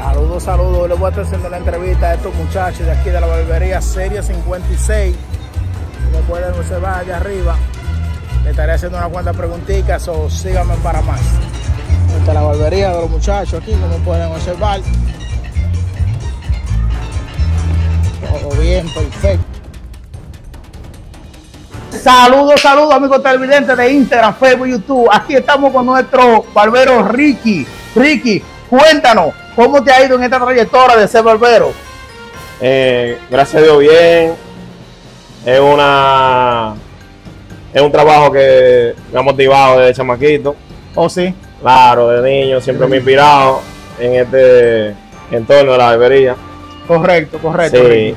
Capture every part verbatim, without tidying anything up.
Saludos, saludos. Les voy a estar haciendo la entrevista a estos muchachos de aquí de la barbería Serie cincuenta y seis. Como pueden observar allá arriba, le estaré haciendo una cuantas preguntitas o síganme para más. Esta es la barbería de los muchachos aquí, como pueden observar. Todo bien, perfecto. Saludos, saludos amigos televidentes de Instagram, Facebook, YouTube. Aquí estamos con nuestro barbero Ricky. Ricky, cuéntanos, ¿cómo te ha ido en esta trayectoria de ser barbero? Eh, gracias a Dios, bien. Es una es un trabajo que me ha motivado desde chamaquito. ¿Oh, sí? Claro, de niño siempre me he inspirado en este entorno de la barbería. Correcto, correcto. Sí. Ricky.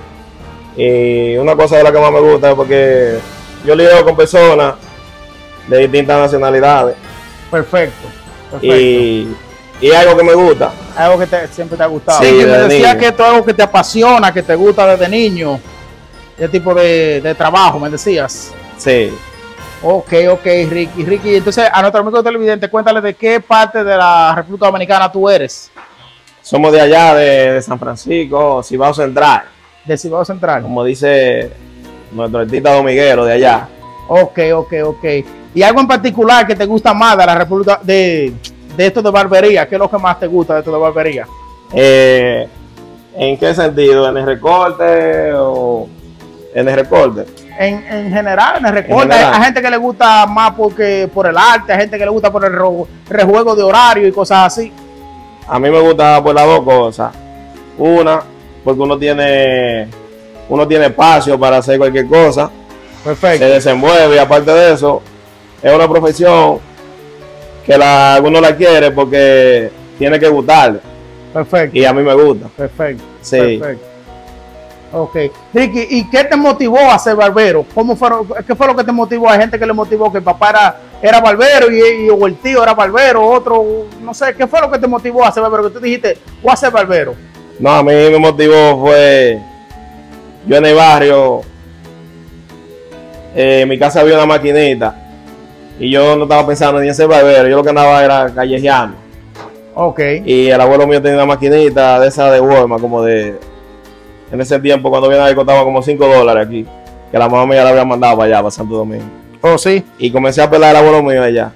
Y una cosa de la que más me gusta es porque yo lidio con personas de distintas nacionalidades. Perfecto, perfecto. Y, y algo que me gusta. Algo que te, siempre te ha gustado. Sí, Sí, que me desde decía niño. que esto es algo que te apasiona, que te gusta desde niño. Ese tipo de, de trabajo, me decías. Sí. Ok, ok, Ricky. Ricky, entonces a nuestro amigo televidente, cuéntale de qué parte de la República Dominicana tú eres. Somos de allá, de, de San Francisco, Cibao Central. De Cibao Central. Como dice nuestro artista domiguero de allá. Ok, ok, ok. ¿Y algo en particular que te gusta más de la República, de, de esto de barbería? ¿Qué es lo que más te gusta de esto de barbería? Eh, ¿En qué sentido? ¿En el recorte o en el recorte? En, en general, en el recorte, En general. hay, hay gente que le gusta más porque por el arte, hay gente que le gusta por el ro- rejuego de horario y cosas así. A mí me gusta por las dos cosas. Una, porque uno tiene uno tiene espacio para hacer cualquier cosa, se Perfecto. desenvuelve y aparte de eso, es una profesión que la, uno la quiere porque tiene que gustarle Perfecto. y a mí me gusta. Perfecto. Sí. Perfecto. Ok. Ricky, ¿y qué te motivó a ser barbero? ¿Cómo fueron, ¿Qué fue lo que te motivó? Hay gente que le motivó que el papá era, era barbero y, y o el tío era barbero, otro, no sé, ¿qué fue lo que te motivó a ser barbero? Que tú dijiste, voy a ser barbero. No, a mí me motivó fue, yo en el barrio, eh, en mi casa había una maquinita y yo no estaba pensando ni en ser barbero, yo lo que andaba era callejeando. Ok. Y el abuelo mío tenía una maquinita de esa de Walmart, como de, en ese tiempo cuando vine ahí costaba como cinco dólares aquí, que la mamá mía la había mandado para allá, para Santo Domingo. Oh, sí. Y comencé a pelar al abuelo mío allá.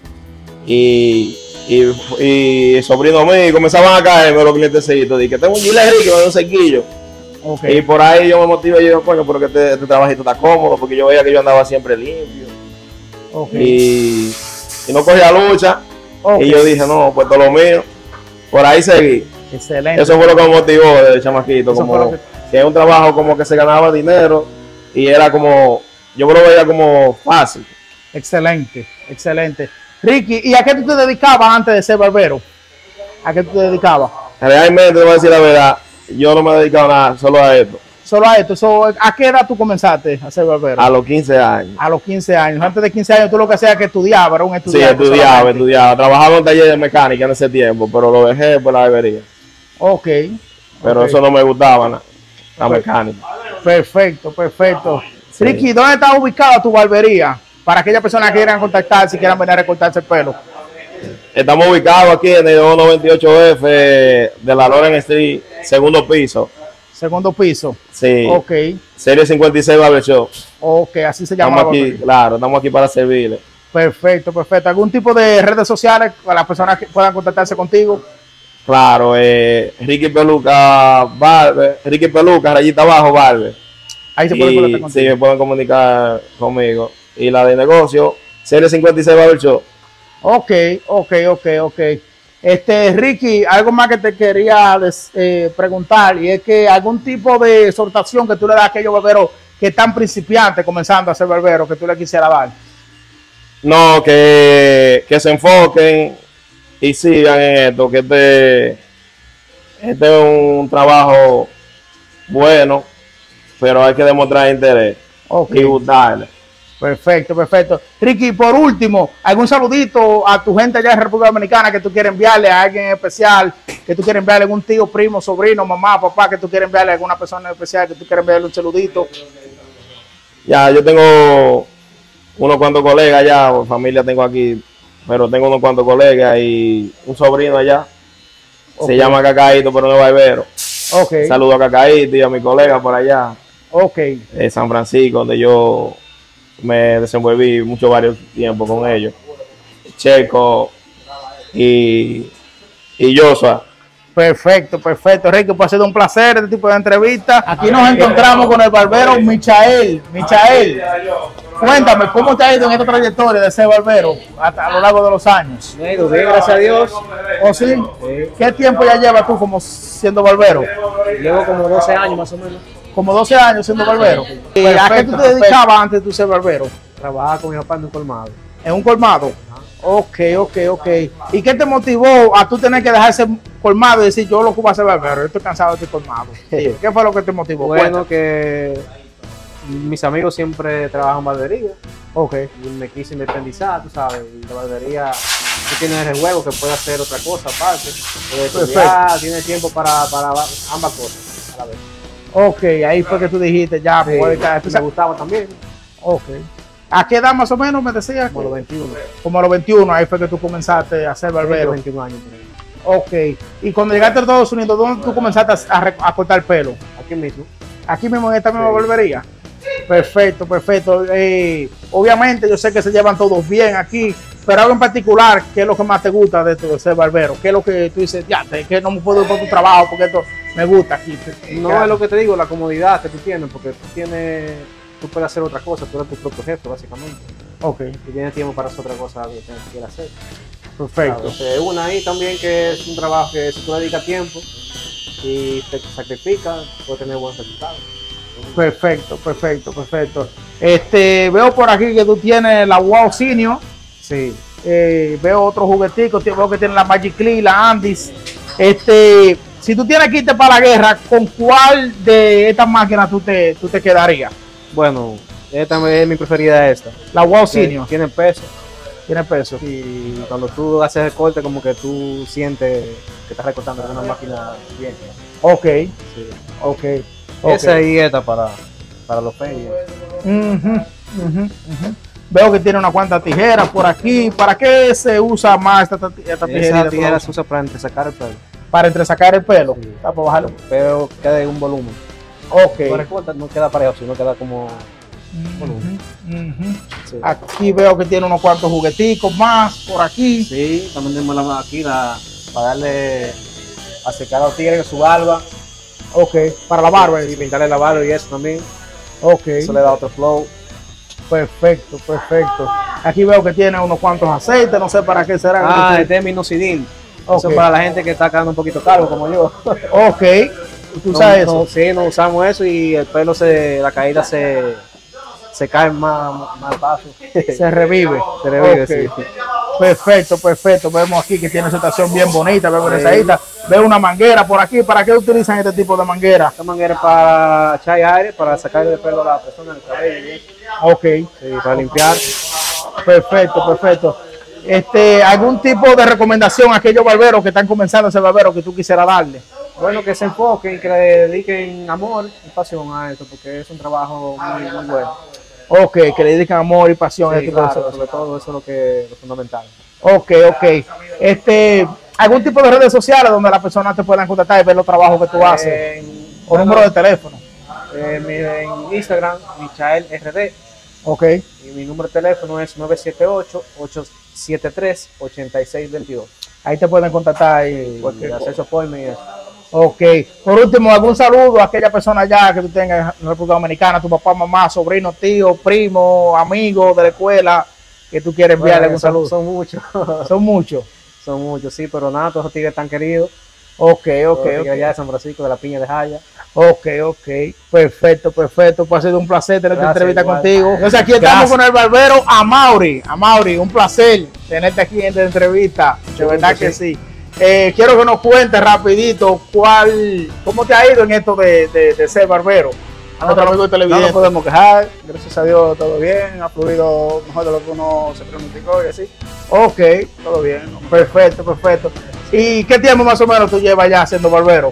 Y, y, y sobrino mío, y comenzaban a caerme los clientecitos, dije que tengo un gilet Ricky, me da un cerquillo. Ok. Y por ahí yo me motivé y yo digo, coño, porque este, este trabajito está cómodo, porque yo veía que yo andaba siempre limpio. Ok. Y, y no cogía lucha. Ok. Y yo dije, no, pues todo lo mío. Por ahí seguí. Excelente. Eso fue lo que me motivó desde chamaquito, Eso como fue lo que... que- es un trabajo como que se ganaba dinero y era como, yo me lo veía como fácil. Excelente, excelente. Ricky, ¿y a qué tú te dedicabas antes de ser barbero? ¿A qué tú te dedicabas? Realmente, te voy a decir la verdad, yo no me he dedicado a nada, solo a esto. Solo a esto. So, ¿a qué edad tú comenzaste a ser barbero? A los quince años. A los quince años. Antes de quince años tú lo que hacías que estudiaba, era un Sí, estudiante. estudiaba, solamente. estudiaba. Trabajaba en un taller de mecánica en ese tiempo, pero lo dejé por la barbería. Ok. Pero ok. eso no me gustaba nada, la Ok. mecánica. Perfecto, perfecto. Sí. Ricky, ¿dónde está ubicada tu barbería? Para aquellas personas que quieran contactar, si quieran venir a recortarse el pelo. Estamos ubicados aquí en el noventa y ocho F de la Loren Street, segundo piso. Segundo piso. Sí. Ok, Serie cincuenta y seis Barber Shop. ok, así se llama. Estamos la aquí, barbería. claro, estamos aquí para servirle. Perfecto, perfecto. ¿Algún tipo de redes sociales para las personas que puedan contactarse contigo? Claro, eh, Ricky Peluca Barber, Ricky Peluca, rayita abajo Barber. Ahí se puede Y contactar sí, contigo. me pueden comunicar conmigo. Y la de negocio, Serie cincuenta y seis Barber Shop. Ok, ok, ok, ok. Este, Ricky, algo más que te quería des- eh, preguntar, y es que algún tipo de exhortación que tú le das a aquellos barberos que están principiantes comenzando a ser barberos, que tú le quisieras dar. No, que, que se enfoquen y sigan en esto, que este, este es un trabajo bueno, pero hay que demostrar interés Ok, y gustarle. perfecto, perfecto. Ricky, por último, algún saludito a tu gente allá en República Dominicana que tú quieres enviarle a alguien especial, que tú quieres enviarle a algún tío, primo, sobrino, mamá, papá, que tú quieres enviarle a alguna persona especial, que tú quieres enviarle un saludito. Ya, yo tengo unos cuantos colegas allá, familia tengo aquí, pero tengo unos cuantos colegas y un sobrino allá Se llama Cacaíto, pero no es barbero. Ok. Saludo a Cacaíto y a mi colega por allá. Ok. De San Francisco, donde yo me desenvolví mucho varios tiempos con ellos. Checo y, y Joshua. Perfecto, perfecto, Ricky, pues ha sido un placer este tipo de entrevistas. Aquí nos encontramos con el barbero Michael. Michael, cuéntame, ¿cómo te ha ido en esta trayectoria de ser barbero a, a lo largo de los años? Me ha ido bien, gracias a Dios. ¿O sí? Sí. ¿Qué tiempo ya llevas tú como siendo barbero? Llevo como doce años más o menos. Como doce años siendo barbero. ¿Y a qué tú te dedicabas antes de tú ser barbero? Trabajaba con mi papá en un colmado. ¿En un colmado? Ok, ok, ok. ¿Y qué te motivó a tú tener que dejar ese colmado y decir, yo lo que voy a hacer barbero, yo estoy cansado de este colmado? Sí. ¿Qué fue lo que te motivó? Bueno, que mis amigos siempre trabajan en barbería. Ok. Y me quise independizar, tú sabes, y la barbería, tú tienes el juego que puede hacer otra cosa aparte. Puede estudiar, tiene tiempo para, para ambas cosas a la vez. Ok, ahí fue que tú dijiste, ya, sí, pues, me gustaba también. Ok. ¿A qué edad más o menos me decías? Como a los veintiuno. Como a los veintiuno, ahí fue que tú comenzaste a ser barbero. veintiún años. Ok. Y cuando llegaste a Estados Unidos, ¿dónde tú comenzaste a, a cortar pelo? Aquí mismo. Aquí mismo en esta misma sí. barbería. Perfecto, perfecto. Eh, obviamente yo sé que se llevan todos bien aquí, pero algo en particular, ¿qué es lo que más te gusta de esto de ser barbero? ¿Qué es lo que tú dices, ya, es que no me puedo ir por tu trabajo porque esto me gusta aquí? No, es lo que te digo, la comodidad que tú tienes, porque tú tienes... Tú puedes hacer otra cosa, tú eres tu propio jefe, básicamente. Ok. Y tienes tiempo para hacer otra cosa que quieras hacer. Perfecto. Entonces, una ahí también que es un trabajo que si tú le dedicas tiempo y te sacrificas, puedes tener buenos resultados. Perfecto, perfecto, perfecto. Este, veo por aquí que tú tienes la Wow Senior. Sí. Eh, veo otros jugueticos, veo que tienes la Magic Clee, la Andis. Este, si tú tienes que irte para la guerra, ¿con cuál de estas máquinas tú te, tú te quedarías? Bueno, esta es mi preferida, esta. La Wow Senior. Tiene peso. Tiene peso. Y cuando tú haces el corte, como que tú sientes que estás recortando con una máquina bien. Ok. Sí. Ok. Okay. Esa y esta para, para los peines. Uh -huh, uh -huh, uh -huh. Veo que tiene una cuanta tijeras por aquí. ¿Para qué se usa más esta, esta tijera? Esa tijera se usa para entresacar el pelo. Para entresacar el pelo. Sí. Para bajarlo. Pero queda en un volumen. Ok. No recorta, no queda parejo, sino queda como uh volumen. -huh, uh -huh. Sí. Aquí veo que tiene unos cuantos jugueticos más por aquí. Sí, también tenemos la, aquí la, para darle a secar a los tigres su barba. Ok, para la barba. Y pintarle la barba y eso también. Ok. Eso le da otro flow. Perfecto, perfecto. Aquí veo que tiene unos cuantos aceites, no sé para qué será. Ah, este es minoxidil. Okay. Eso es para la gente que está quedando un poquito calvo como yo. Ok. ¿Tú no, sabes no, eso? Sí, no usamos eso y el pelo, se, la caída se, se cae más, más paso. Se revive. Se revive, okay. Sí. Perfecto, perfecto. Vemos aquí que tiene esa estación bien bonita, vemos sí. esa Veo una manguera por aquí. ¿Para qué utilizan este tipo de manguera? Esta manguera es para echar aire, para sacarle el pelo a la persona del cabello. Ok. Sí, para limpiar. Perfecto, perfecto. Este, ¿algún tipo de recomendación a aquellos barberos que están comenzando a ser barberos que tú quisieras darle? Bueno, que se enfoquen, que le dediquen amor y pasión a esto, porque es un trabajo muy, muy bueno. Ok, que le dediquen amor y pasión. Sí, a este claro, sobre todo eso es lo, que, lo fundamental. Ok, ok. Este, ¿algún tipo de redes sociales donde las personas te puedan contactar y ver los trabajos que tú haces? Eh, ¿O bueno, número de teléfono? Eh, en Instagram, Michael R D. Ok. Y mi número de teléfono es nueve siete ocho, ocho siete tres, ocho seis dos dos. Ahí te pueden contactar y, y hacer su apoyo y eso. Ok. Por último, algún saludo a aquella persona ya que tú tengas en la República Dominicana, tu papá, mamá, sobrino, tío, primo, amigo de la escuela, que tú quieres enviarle bueno, algún saludo. Son muchos. Son muchos. Son muchos, sí, pero nada, todos los tigres están queridos. Ok, ok. okay. Allá de San Francisco, de la Piña de Jaya. Ok, ok. Perfecto, perfecto. Pues ha sido un placer tener esta entrevista igual. contigo. Entonces aquí estamos Gracias. con el barbero Amaury. Amaury, un placer tenerte aquí en esta entrevista. De verdad que sí. sí. Eh, quiero que nos cuentes rapidito cuál, cómo te ha ido en esto de, de, de ser barbero. A nuestro amigo de televisión. No nos podemos quejar, gracias a Dios todo bien, ha fluido mejor de lo que uno se pronosticó y así. Ok, todo bien, perfecto, perfecto. ¿Y qué tiempo más o menos tú llevas ya siendo barbero?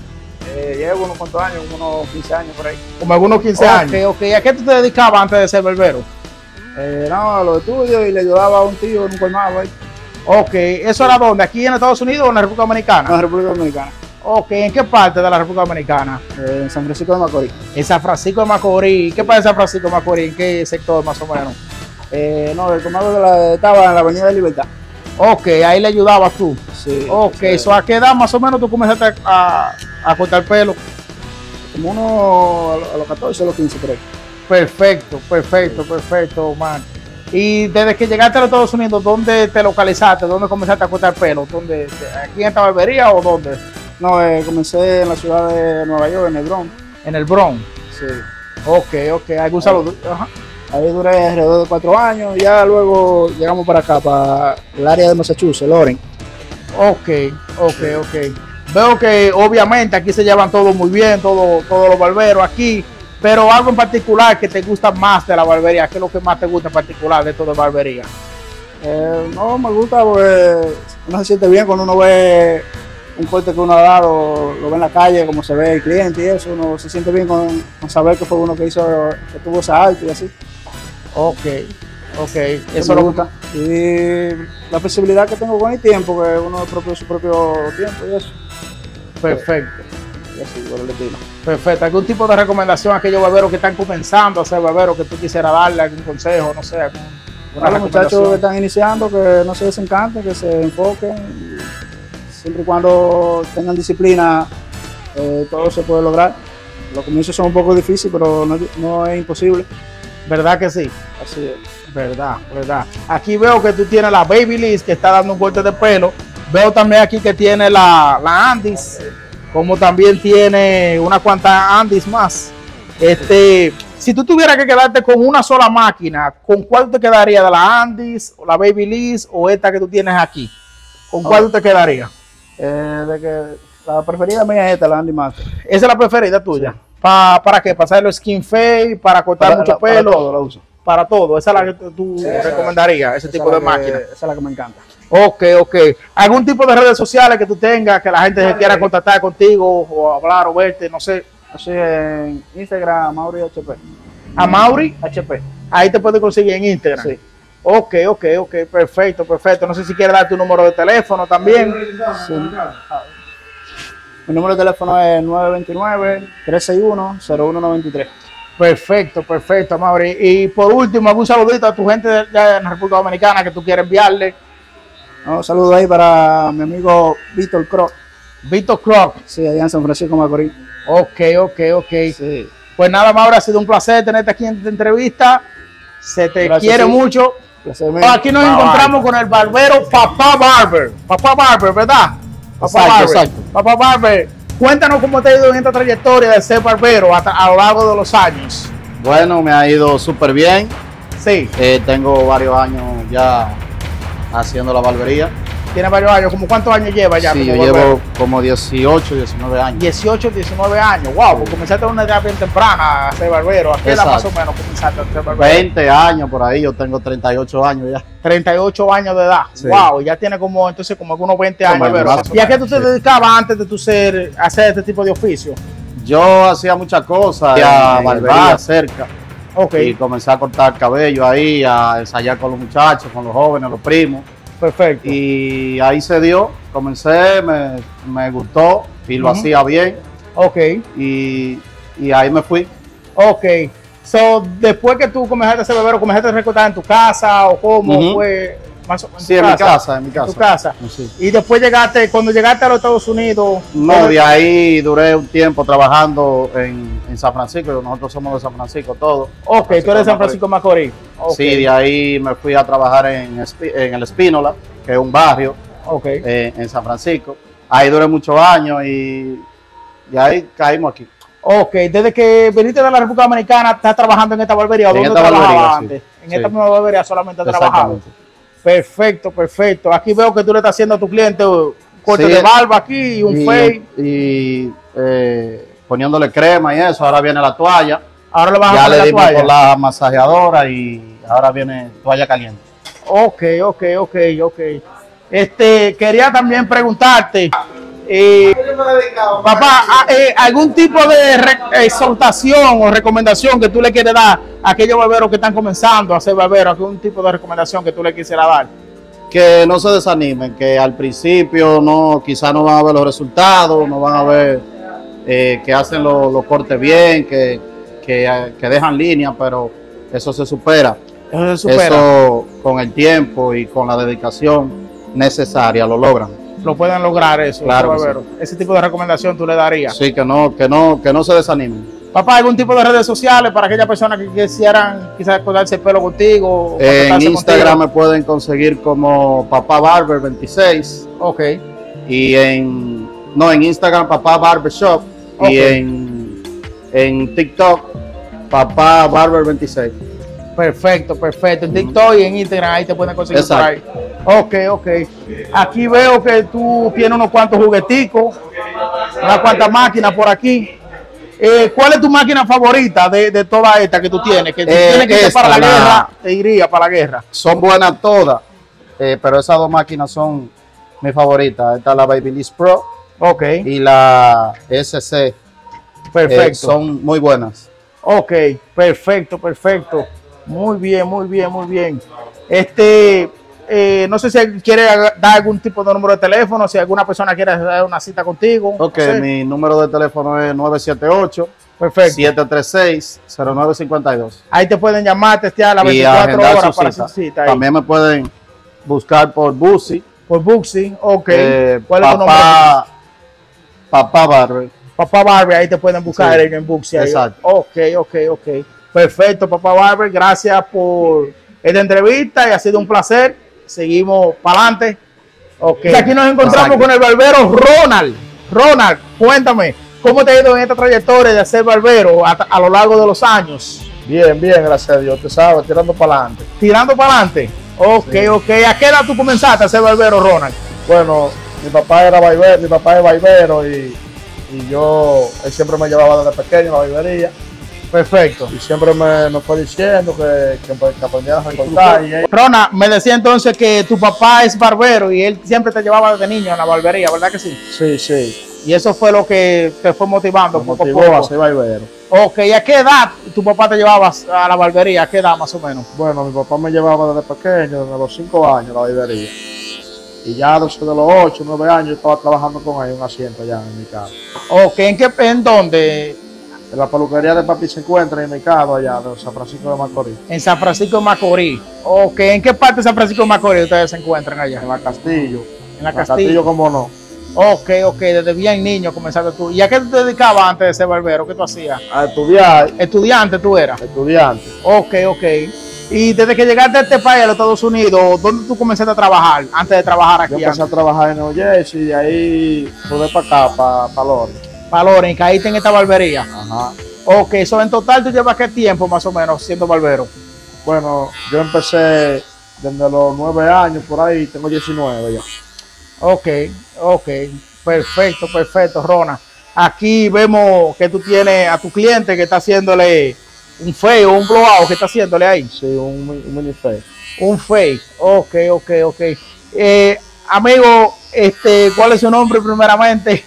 Eh, llevo unos cuantos años, unos quince años por ahí. Como algunos quince okay, años. Ok, ¿a qué tú te dedicabas antes de ser barbero? Eh, no, a los estudios y le ayudaba a un tío en un colmado ahí. Ok, ¿eso era dónde? ¿Aquí en Estados Unidos o en la República Dominicana? En la República Dominicana, Ok, ¿en qué parte de la República Dominicana? eh, en San Francisco de Macorís. En San Francisco de Macorís. ¿Qué pasa en San Francisco de Macorís? ¿En qué sector más o menos? Eh, no, el comando de la, estaba en la Avenida de Libertad. Ok, ahí le ayudabas tú. Sí. Ok, eh, ¿so a qué edad más o menos tú comenzaste a, a cortar pelo? como uno a los- a los catorce, a los quince, por ahí. Perfecto, perfecto, perfecto, man. Y desde que llegaste a los Estados Unidos, ¿dónde te localizaste? ¿Dónde comenzaste a cortar pelo? ¿Dónde, ¿Aquí en esta barbería o dónde? No, eh, comencé en la ciudad de Nueva York, en el Bronx. En el Bronx. Sí. Ok, ok. ¿Algún saludo? Ajá. Ahí duré alrededor de cuatro años. Ya luego llegamos para acá, para el área de Massachusetts, Lawrence. Ok, ok, ok. Veo que obviamente aquí se llevan todo muy bien, todo, todos los barberos aquí, pero algo en particular que te gusta más de la barbería, ¿qué es lo que más te gusta en particular de todo de barbería? Eh, no, me gusta porque uno se siente bien cuando uno ve un corte que uno ha dado, lo ve en la calle, como se ve el cliente y eso, uno se siente bien con, con saber que fue uno que hizo, que tuvo esa arte y así. Ok, ok. Eso Eso me lo gusta. Y la flexibilidad que tengo con el tiempo, que uno es propio su propio tiempo y eso. Perfecto, Y así, por el estilo. perfecto. ¿Algún tipo de recomendación a aquellos barberos que están comenzando a ser barberos que tú quisieras darle algún consejo, no sé, algún, A los muchachos que están iniciando, que no se desencanten, que se enfoquen. Y siempre y cuando tengan disciplina, eh, todo se puede lograr. Los comienzos son un poco difíciles, pero no, no es imposible. ¿Verdad que sí? Así es. Verdad, verdad. Aquí veo que tú tienes la Babyliss que está dando un corte de pelo. Veo también aquí que tiene la, la Andis, como también tiene unas cuantas Andis más. Este, si tú tuvieras que quedarte con una sola máquina, ¿con cuál te quedaría? ¿De la Andis, o la Babyliss o esta que tú tienes aquí? ¿Con cuál tú te quedarías? Eh, de que la preferida mía es esta, la Andy Master. Esa es la preferida tuya. ¿Pa- ¿Para qué? ¿Para hacerlo skin fade? ¿Para cortar Para- mucho para pelo? todo lo uso. Para todo. Esa es la que tú- tú recomendarías, ese Esa tipo es de la que- máquina. Esa es la que me encanta. Ok, ok. ¿Algún tipo de redes sociales que tú tengas, que la gente se quiera contactar contigo o hablar o verte, no sé? Así en Instagram, Mauri H P. A Mauri, H P. ahí te puedes conseguir en Instagram. Sí. Ok, ok, ok, perfecto, perfecto. No sé si quieres dar tu número de teléfono también. Sí. Mi número de teléfono es nueve dos nueve, tres seis uno, cero uno nueve tres. Perfecto, perfecto, Mauri. Y por último, algún saludito a tu gente de, de la República Dominicana que tú quieres enviarle. Un saludo ahí para mi amigo Víctor Croc. Víctor Clark. Sí, allá en San Francisco Macorís. Ok, ok, ok. Sí. Pues nada, Mauri, ha sido un placer tenerte aquí en esta entrevista. Se te Gracias, quiere sí. mucho. Placer mío. Aquí nos encontramos con el barbero Papá Barber. Papá Barber, ¿verdad? Papá Exacto, Barber. exacto. Papá Barber, cuéntanos cómo te ha ido en esta trayectoria de ser barbero hasta, a lo largo de los años. Bueno, me ha ido súper bien. Sí, Eh, tengo varios años ya haciendo la barbería. tiene varios años. ¿Cómo cuántos años lleva ya? Sí, como yo barbero? llevo como dieciocho, diecinueve años. dieciocho, diecinueve años. Wow, pues comenzaste a una edad bien temprana a ser barbero. ¿A qué edad más o Exacto. menos comenzaste a ser barbero? veinte años por ahí, yo tengo treinta y ocho años ya. treinta y ocho años de edad. Sí. Wow, ya tiene como entonces como unos veinte Como años. menos, barbero. más o ¿Y a qué tú menos, te sí. dedicabas antes de tu ser a hacer este tipo de oficio? Yo hacía muchas cosas, Ya, en barbería. barbería cerca. Ok, Y comencé a cortar cabello ahí, a ensayar con los muchachos, con los jóvenes, los primos. perfecto. Y ahí se dio, comencé, me, me gustó y lo Ujú. hacía bien. Ok, Y, y ahí me fui. ok. So, después que tú comenzaste a ser barbero, comenzaste a recortar en tu casa o cómo Ujú. fue más o- en Sí, tu en mi casa, en mi En casa. tu casa. Sí. Y después llegaste, cuando llegaste a los Estados Unidos. No, de ahí duré un tiempo trabajando en, en San Francisco. Nosotros somos de San Francisco todos. Ok, tú eres de San Francisco de Macorís. Ok, Sí, de ahí me fui a trabajar en, Espi- en el Espínola, que es un barrio ok. eh, en San Francisco. Ahí duré muchos años y de ahí caímos aquí. Ok, desde que viniste de la República Dominicana, ¿estás trabajando en esta barbería? ¿O En dónde esta trabajabas barbería, sí. antes? En Sí. esta misma barbería solamente has trabajado. Exactamente. Perfecto, perfecto. Aquí veo que tú le estás haciendo a tu cliente un corte Sí. de barba aquí y un fade. Y, y, eh, poniéndole crema y eso. Ahora viene la toalla. Ahora le vas a Ya poner le la dimos toalla. por la masajeadora y ahora viene toalla caliente. Ok, ok, ok, ok. Este, quería también preguntarte, eh, papá, a- eh, ¿algún tipo de re- exhortación o recomendación que tú le quieres dar a aquellos barberos que están comenzando a ser barberos? ¿Algún tipo de recomendación que tú le quisieras dar? que no se desanimen, que al principio no, quizás no van a ver los resultados, no van a ver eh, que hacen los lo cortes bien, que, que, que dejan línea, pero eso se supera. Eso se supera. Eso con el tiempo y con la dedicación necesaria lo logran. Lo pueden lograr eso. Claro que Barbero. Ese tipo de recomendación tú le darías. Sí, que no, que no, que no se desanimen. Papá, ¿algún tipo de redes sociales para aquellas personas que quisieran quizás cortarse el pelo contigo? O En contactarse Instagram contigo? me pueden conseguir como Papá Barber veintiséis Ok, y en no en Instagram Papá Barber Shop Ok. y en, en TikTok Papá Barber veintiséis. perfecto, perfecto. En TikTok y en Instagram ahí te pueden conseguir Exacto. por ahí. Ok, ok. Aquí veo que tú tienes unos cuantos jugueticos, unas cuantas máquinas por aquí. Eh, ¿Cuál es tu máquina favorita de, de todas estas que tú tienes? Que si Eh, tienes que ir esta, para la, la- guerra, te iría para la guerra. Son buenas todas, eh, pero esas dos máquinas son mis favoritas. Esta es la Babyliss Pro Ok, y la S C. perfecto. Eh, son muy buenas. Ok, perfecto, perfecto. Muy bien, muy bien, muy bien. Este, eh, no sé si quiere dar algún tipo de número de teléfono, si alguna persona quiere dar una cita contigo. Ok, no sé. mi número de teléfono es nueve siete ocho, Perfecto. siete tres seis, cero nueve cinco dos. Ahí te pueden llamar, testear las Y veinticuatro agendar horas su para cita. su cita. ahí. También me pueden buscar por Busi, Por Booksy, ok. eh, ¿Cuál es tu nombre? papá, papá Barber. Papá Barber, ahí te pueden buscar Sí, en Booksy. ahí. exacto. Ok, ok, ok. Perfecto, Papá Barber. Gracias por esta entrevista y ha sido un placer. Seguimos para adelante. Okay. Y aquí nos encontramos Exacto. con el barbero Ronald. Ronald, cuéntame, ¿cómo te ha ido en esta trayectoria de ser barbero a, a lo largo de los años? Bien, bien, gracias a Dios, te sabes, tirando para adelante. Tirando para adelante. Ok, ok. ¿A qué edad tú comenzaste a ser barbero, Ronald? Bueno, mi papá era barbero, mi papá es barbero y, y yo, él siempre me llevaba desde pequeño a la barbería Perfecto. y siempre me, me fue diciendo que, que, que aprendiera a recortar. Y él- Ronald, me decía entonces que tu papá es barbero y él siempre te llevaba desde niño a la barbería, ¿verdad que sí? sí, sí, Y eso fue lo que te fue motivando me poco a motivó a poco. ser barbero. Ok, ¿a qué edad tu papá te llevaba a la barbería? ¿A qué edad más o menos? Bueno, mi papá me llevaba desde pequeño, desde los cinco años a la barbería. Y ya desde los ocho, nueve años yo estaba trabajando con él en un asiento allá en mi casa. Ok, ¿en qué, en dónde? En la peluquería de papi se encuentra en mi mercado allá de San Francisco de Macorís. En San Francisco de Macorís. Ok, ¿en qué parte de San Francisco de Macorís ustedes se encuentran allá? En la Castillo. En la En Castillo. como no. Ok, ok, desde bien niño comenzaste tú. ¿Y a qué te dedicabas antes de ser barbero? ¿Qué tú hacías? A estudiar, ¿Estudiante tú eras? estudiante. Ok, ok. Y desde que llegaste a este país, a los Estados Unidos, ¿dónde tú comenzaste a trabajar antes de trabajar aquí? Yo empecé a trabajar en New Jersey y de ahí pude para acá, para pa Lawrence. Para Loren, y caíste en esta barbería. Ajá. Ok, eso en total tú llevas qué tiempo más o menos siendo barbero. Bueno, yo empecé desde los nueve años por ahí, tengo diecinueve ya. Ok, ok, perfecto, perfecto, Rona. Aquí vemos que tú tienes a tu cliente que está haciéndole un fake o un blowout, que está haciéndole ahí. Sí, un, mi- un mini face. Un fake. Ok, ok, ok. Eh, amigo, este, ¿cuál es su nombre primeramente?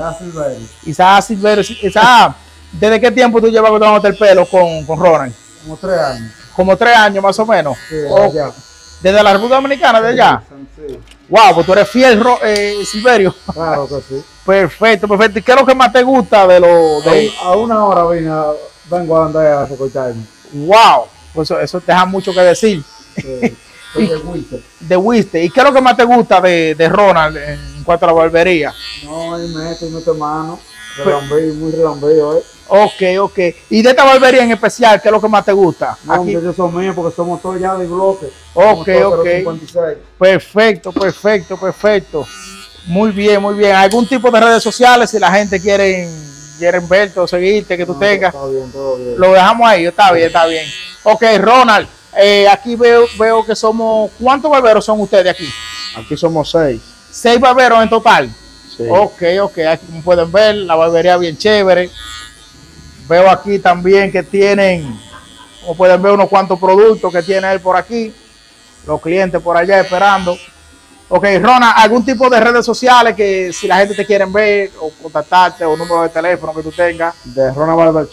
Isaac Silverio. Isaac, ¿desde qué tiempo tú llevas cortándote el pelo con, con Ronald? Como tres años. Como tres años más o menos. Sí, Ok. allá. Desde la República Dominicana, de allá. Sí, Wow, pues tú eres fiel, Ro- eh, Silverio. claro que sí. Perfecto, perfecto. ¿Y qué es lo que más te gusta de lo de A una hora vine, a- vengo a andar a recortarme. wow? Pues eso, eso te deja mucho que decir. Sí. Soy de Wister. De Wister. ¿Y qué es lo que más te gusta de, de Ronald en cuanto a la barbería? No, ahí mete, mete mano. Relambío, muy relambío, eh. Ok, ok. ¿Y de esta barbería en especial, qué es lo que más te gusta? No, Aquí. muchachos son míos porque somos todos ya de bloque. Ok, Somos todos ok. de los cincuenta y seis. Perfecto, perfecto, perfecto. Muy bien, muy bien. ¿Algún tipo de redes sociales si la gente quiere, quieren verte o seguirte, que tú No, tengas? Está bien, todo bien. Lo dejamos ahí, está bien, está bien. Ok, Ronald, eh, aquí veo, veo que somos, ¿cuántos barberos son ustedes aquí? Aquí somos seis. Seis barberos en total. Sí. Ok, ok, aquí como pueden ver, la barbería bien chévere. Veo aquí también que tienen, como pueden ver, unos cuantos productos que tiene él por aquí. Los clientes por allá esperando. Ok, Ronald, ¿algún tipo de redes sociales que si la gente te quiere ver o contactarte o número de teléfono que tú tengas? De Ronald Barber Shop.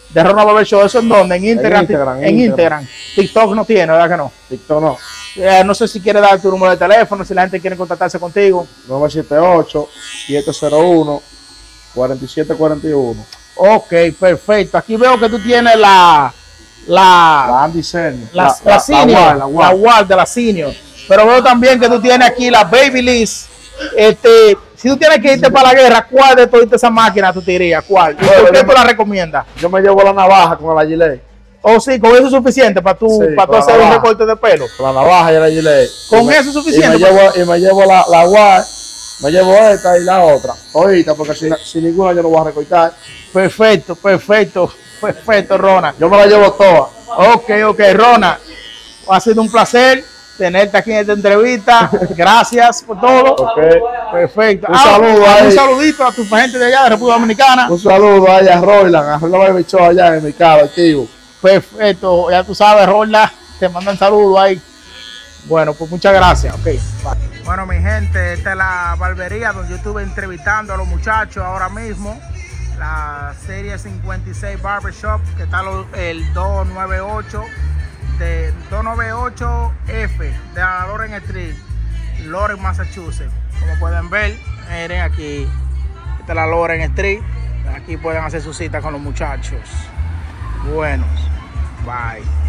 De Rona Barber Show, ¿eso en dónde? En Instagram. Instagram, En Instagram. Instagram. TikTok no tiene, ¿verdad que no? TikTok no. Eh, no sé si quieres dar tu número de teléfono, si la gente quiere contactarse contigo. nueve siete ocho, siete cero uno, cuatro siete cuatro uno. Ok, perfecto. Aquí veo que tú tienes la... La, La Andy Senior. la, la, la, senior, la, la, la, Ward de la senior. Pero veo también que tú tienes aquí la Babyliss. Este, si tú tienes que irte para la guerra, ¿cuál de todas esas máquinas tú te irías? ¿Cuál? ¿Y Bueno, por qué yo tú la recomiendas? Yo me llevo la navaja con la Gillette. Oh, sí, con eso es suficiente para tú, Sí, para tú con la hacer un navaja. recorte de pelo. Con la navaja y la Gillette. Con Y me- eso es suficiente. Y me llevo, y me llevo la, la Ward, me llevo esta y la otra. Ahorita, porque sin, sin ninguna yo no voy a recortar. Perfecto, perfecto, perfecto, Rona. Yo me la llevo toda. Ok, ok, Rona. Ha sido un placer tenerte aquí en esta entrevista. Gracias por todo. Ok. Perfecto. Un saludo ahí. Un saludito a tu gente de allá de República Dominicana. Un saludo allá a Royland, a Royland Barber Show allá en el mercado activo. Perfecto, ya tú sabes, Rolda, te mandan saludos ahí. Bueno, pues muchas gracias. Ok, bye. Bueno, mi gente, esta es la barbería donde yo estuve entrevistando a los muchachos ahora mismo. La serie cincuenta y seis Barbershop, que está lo- el doscientos noventa y ocho de doscientos noventa y ocho F de la Loren Street, Loren, Massachusetts. Como pueden ver, miren aquí, esta es la Loren Street. Aquí pueden hacer su cita con los muchachos. Buenos. Bye.